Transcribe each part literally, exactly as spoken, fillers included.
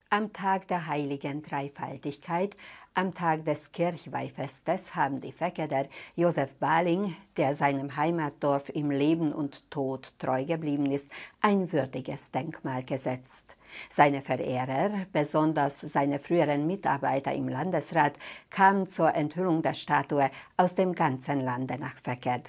Am Tag der heiligen Dreifaltigkeit, am Tag des Kirchweihfestes, haben die Fekeder Josef Baling, der seinem Heimatdorf im Leben und Tod treu geblieben ist, ein würdiges Denkmal gesetzt. Seine Verehrer, besonders seine früheren Mitarbeiter im Landesrat, kamen zur Enthüllung der Statue aus dem ganzen Lande nach Feked.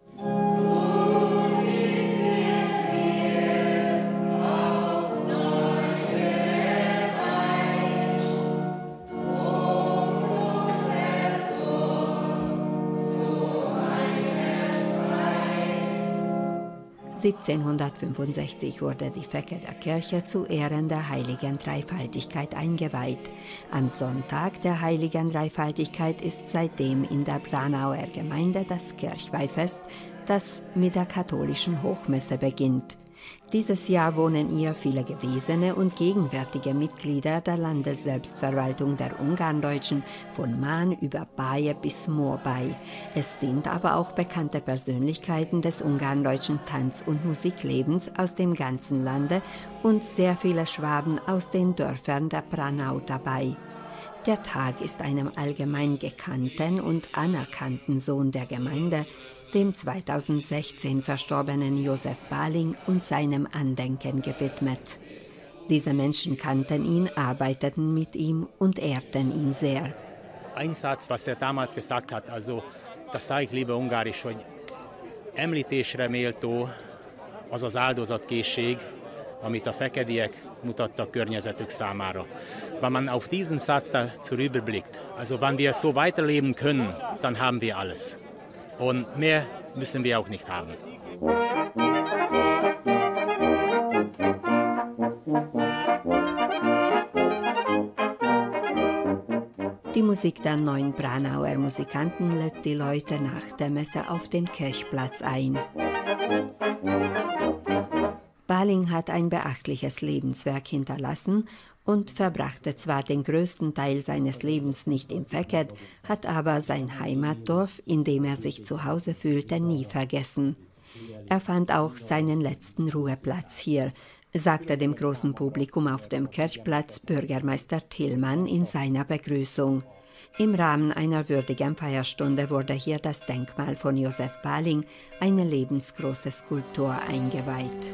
siebzehnhundertfünfundsechzig wurde die Fekeder Kirche zu Ehren der heiligen Dreifaltigkeit eingeweiht. Am Sonntag der heiligen Dreifaltigkeit ist seitdem in der Branauer Gemeinde das Kirchweihfest, das mit der katholischen Hochmesse beginnt. Dieses Jahr wohnen hier viele gewesene und gegenwärtige Mitglieder der Landesselbstverwaltung der Ungarndeutschen von Mahn über Baye bis Moor bei. Es sind aber auch bekannte Persönlichkeiten des ungarndeutschen Tanz- und Musiklebens aus dem ganzen Lande und sehr viele Schwaben aus den Dörfern der Branau dabei. Der Tag ist einem allgemein gekannten und anerkannten Sohn der Gemeinde, dem zweitausendsechzehn verstorbenen Josef Baling, und seinem Andenken gewidmet. Diese Menschen kannten ihn, arbeiteten mit ihm und ehrten ihn sehr. Ein Satz, was er damals gesagt hat, also das sage ich lieber ungarisch, hogy említésre méltó az az áldozatkészség, amit a fekediek mutattak környezetük számára. Wenn man auf diesen Satz da zurückblickt, also wenn wir so weiterleben können, dann haben wir alles. Und mehr müssen wir auch nicht haben. Die Musik der neuen Branauer Musikanten lädt die Leute nach der Messe auf den Kirchplatz ein. Baling hat ein beachtliches Lebenswerk hinterlassen und verbrachte zwar den größten Teil seines Lebens nicht in Feked, hat aber sein Heimatdorf, in dem er sich zu Hause fühlte, nie vergessen. Er fand auch seinen letzten Ruheplatz hier, sagte dem großen Publikum auf dem Kirchplatz Bürgermeister Tillmann in seiner Begrüßung. Im Rahmen einer würdigen Feierstunde wurde hier das Denkmal von Josef Baling, eine lebensgroße Skulptur, eingeweiht.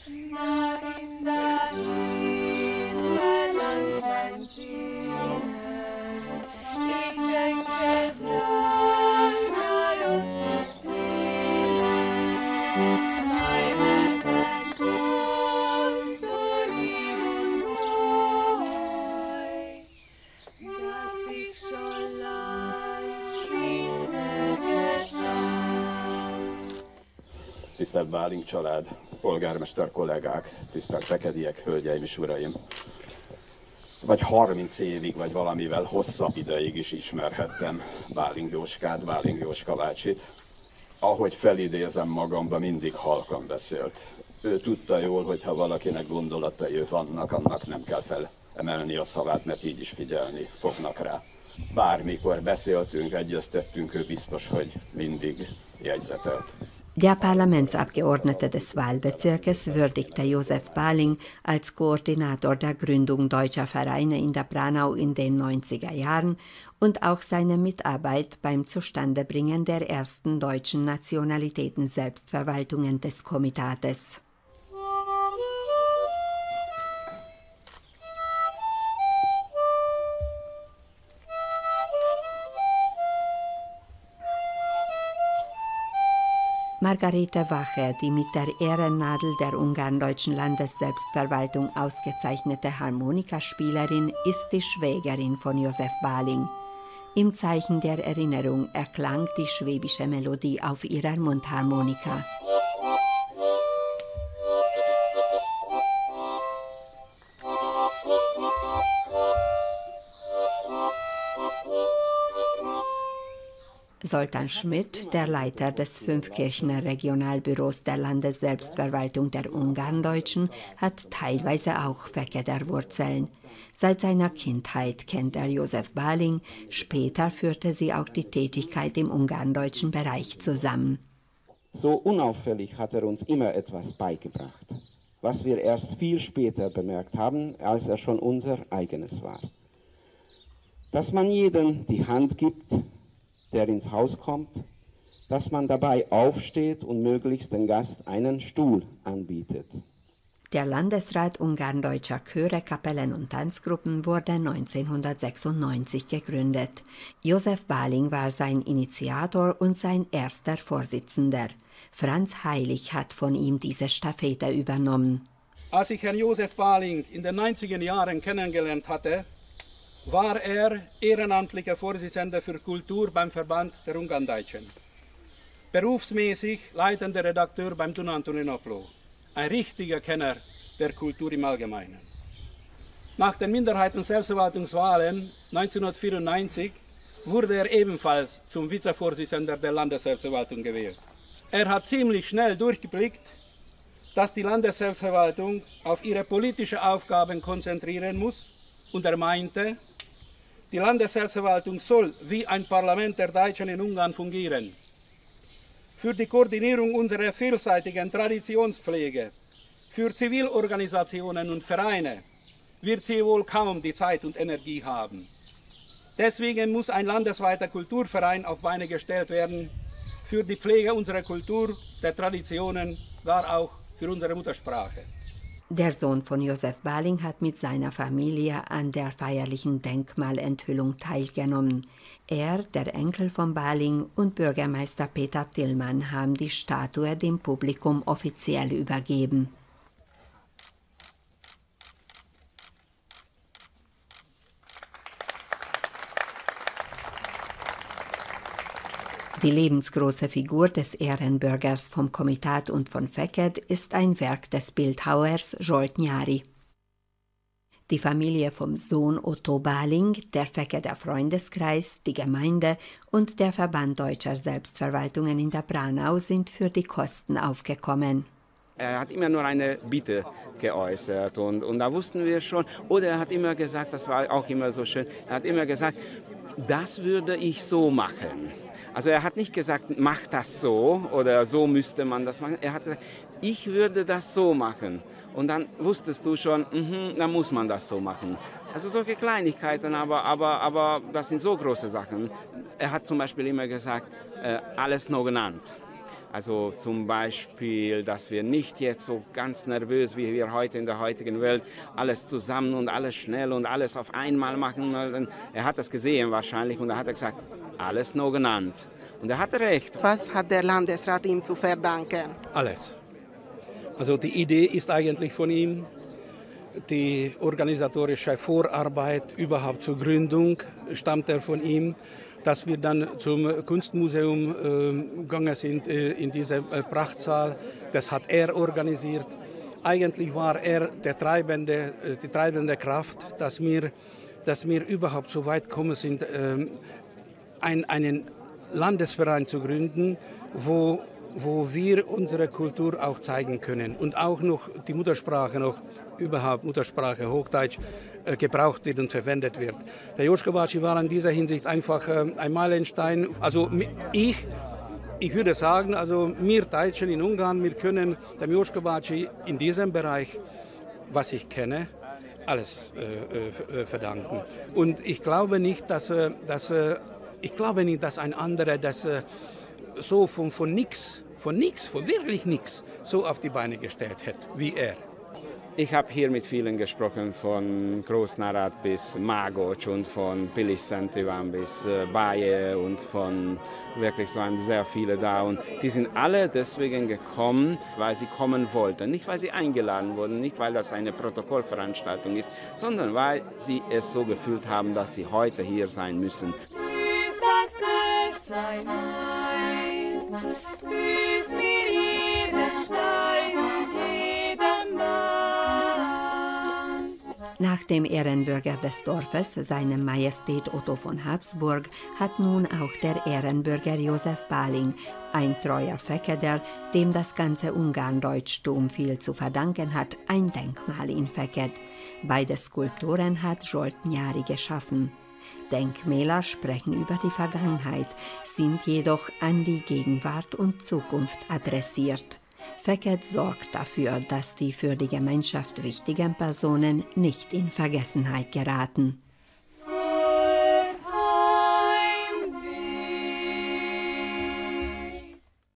Tisztelt Baling család, polgármester kollégák, tisztelt fekediek, hölgyeim és uraim! Vagy harminc évig, vagy valamivel hosszabb ideig is ismerhettem Baling Jóskát, Baling Jóska bácsit. Ahogy felidézem magamba, mindig halkan beszélt. Ő tudta jól, hogy ha valakinek gondolatai vannak, annak nem kell felemelni a szavát, mert így is figyelni fognak rá. Bármikor beszéltünk, egyeztettünk, ő biztos, hogy mindig jegyzetelt. Der Parlamentsabgeordnete des Wahlbezirkes würdigte Josef Baling als Koordinator der Gründung deutscher Vereine in der Branau in den neunziger Jahren und auch seine Mitarbeit beim Zustandebringen der ersten deutschen Nationalitäten-Selbstverwaltungen des Komitates. Margarete Wache, die mit der Ehrennadel der ungarndeutschen Landesselbstverwaltung ausgezeichnete Harmonikaspielerin, ist die Schwägerin von Josef Baling. Im Zeichen der Erinnerung erklang die schwäbische Melodie auf ihrer Mundharmonika. Zoltán Schmidt, der Leiter des Fünfkirchener Regionalbüros der Landesselbstverwaltung der Ungarndeutschen, hat teilweise auch Fekeder Wurzeln. Seit seiner Kindheit kennt er Josef Baling, später führte sie auch die Tätigkeit im ungarndeutschen Bereich zusammen. So unauffällig hat er uns immer etwas beigebracht. was wir erst viel später bemerkt haben, als er schon unser eigenes war. Dass man jedem die Hand gibt, der ins Haus kommt, dass man dabei aufsteht und möglichst dem Gast einen Stuhl anbietet. Der Landesrat Ungarn-Deutscher Chöre, Kapellen und Tanzgruppen wurde neunzehnhundertsechsundneunzig gegründet. Josef Baling war sein Initiator und sein erster Vorsitzender. Franz Heilig hat von ihm diese Stafette übernommen. Als ich Herrn Josef Baling in den neunziger Jahren kennengelernt hatte, war er ehrenamtlicher Vorsitzender für Kultur beim Verband der Ungarn-Deutschen. Berufsmäßig leitender Redakteur beim Dunanturinoplo. Ein richtiger Kenner der Kultur im Allgemeinen. Nach den Minderheiten-Selbstverwaltungswahlen neunzehnhundertvierundneunzig wurde er ebenfalls zum Vizevorsitzender der Landesselbstverwaltung gewählt. Er hat ziemlich schnell durchgeblickt, dass die Landesselbstverwaltung auf ihre politischen Aufgaben konzentrieren muss, und er meinte, die Landesselbstverwaltung soll wie ein Parlament der Deutschen in Ungarn fungieren. Für die Koordinierung unserer vielseitigen Traditionspflege, für Zivilorganisationen und Vereine wird sie wohl kaum die Zeit und Energie haben. Deswegen muss ein landesweiter Kulturverein auf Beine gestellt werden, für die Pflege unserer Kultur, der Traditionen, gar auch für unsere Muttersprache. Der Sohn von Josef Baling hat mit seiner Familie an der feierlichen Denkmalenthüllung teilgenommen. Er, der Enkel von Baling und Bürgermeister Peter Tillmann haben die Statue dem Publikum offiziell übergeben. Die lebensgroße Figur des Ehrenbürgers vom Komitat und von Feked ist ein Werk des Bildhauers Zsolt Nyáry. Die Familie vom Sohn Otto Baling, der Fekeder Freundeskreis, die Gemeinde und der Verband Deutscher Selbstverwaltungen in der Braunau sind für die Kosten aufgekommen. Er hat immer nur eine Bitte geäußert und, und da wussten wir schon, oder er hat immer gesagt, das war auch immer so schön, er hat immer gesagt, das würde ich so machen. Also er hat nicht gesagt, mach das so oder so müsste man das machen. Er hat gesagt, ich würde das so machen. Und dann wusstest du schon, mh, dann muss man das so machen. Also solche Kleinigkeiten, aber, aber, aber das sind so große Sachen. Er hat zum Beispiel immer gesagt, äh, alles noch genannt. Also zum Beispiel, dass wir nicht jetzt so ganz nervös, wie wir heute in der heutigen Welt, alles zusammen und alles schnell und alles auf einmal machen. Er hat das gesehen wahrscheinlich und da hat er gesagt, alles noch genannt. Und er hatte recht. Was hat der Landesrat ihm zu verdanken? Alles. Also die Idee ist eigentlich von ihm, die organisatorische Vorarbeit überhaupt zur Gründung stammt er von ihm. Dass wir dann zum Kunstmuseum äh, gegangen sind, äh, in diese äh, Prachtsaal, das hat er organisiert. Eigentlich war er der treibende, äh, die treibende Kraft, dass wir, dass wir überhaupt so weit gekommen sind, äh, ein, einen Landesverein zu gründen, wo, wo wir unsere Kultur auch zeigen können und auch noch die Muttersprache noch überhaupt Muttersprache Hochdeutsch äh, gebraucht wird und verwendet wird. Der Joschka Bácsi war in dieser Hinsicht einfach äh, ein Meilenstein. Also ich, ich würde sagen, also wir Deutschen in Ungarn, wir können dem Joschka Bácsi in diesem Bereich, was ich kenne, alles äh, äh, verdanken. Und ich glaube nicht, dass, äh, dass äh, ich glaube nicht, dass ein anderer das äh, so von, von nichts, von nichts, von wirklich nichts so auf die Beine gestellt hat wie er. Ich habe hier mit vielen gesprochen, von Großnarat bis Mágocs und von Pilis Szent Iván bis äh, Baje und von wirklich so sehr viele da. Und die sind alle deswegen gekommen, weil sie kommen wollten. Nicht, weil sie eingeladen wurden, nicht, weil das eine Protokollveranstaltung ist, sondern weil sie es so gefühlt haben, dass sie heute hier sein müssen. Grüß das Wölflein ein, grüß mir jeden Stein und jeden Mann. Nach dem Ehrenbürger des Dorfes, seinem Majestät Otto von Habsburg, hat nun auch der Ehrenbürger Josef Baling, ein treuer Fekeder, dem das ganze Ungarndeutschtum viel zu verdanken hat, ein Denkmal in Feked. Beide Skulpturen hat Zsolt Nyáry geschaffen. Denkmäler sprechen über die Vergangenheit, sind jedoch an die Gegenwart und Zukunft adressiert. Fekete sorgt dafür, dass die für die Gemeinschaft wichtigen Personen nicht in Vergessenheit geraten.